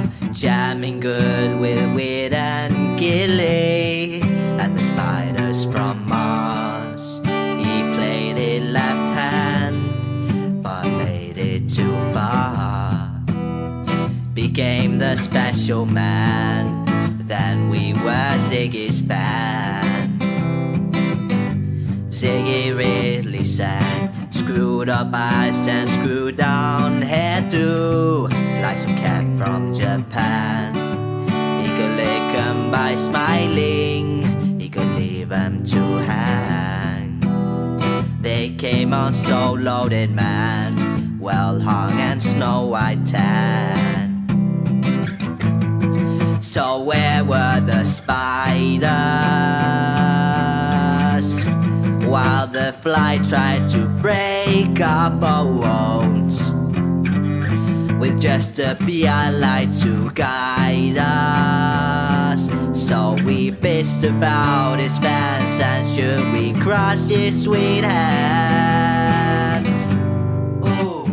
jamming good with Weird and Gilly and the Spiders from Mars. He played it left hand, but made it too far. Became the special man, then we were Ziggy's band. Ziggy really sang, screwed up eyes and screwed down hairdo, like some cat from Japan. He could lick 'em by smiling, he could leave 'em to hang. They came on so loaded, man, well hung and snow white tan. So where were the spiders while the fly tried to break up our bones, with just a BI light to guide us? So we pissed about his fans, and should we cross his sweet hands? Ooh.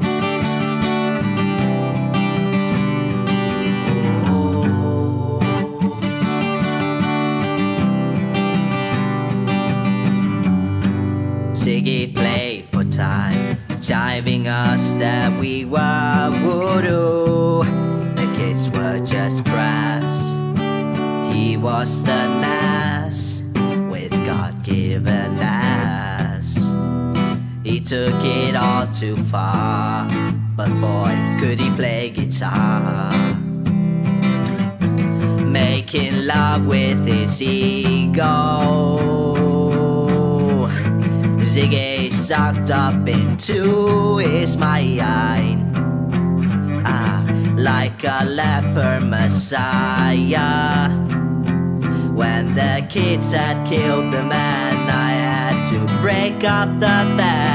Ziggy played for time, jiving us that we were voodoo. The kids were just crass, he was the Nas with God-given ass. He took it all too far, but boy, could he play guitar. Making love with his ego, Ziggy sucked up into his mind, like a leper messiah. When the kids had killed the man, I had to break up the band.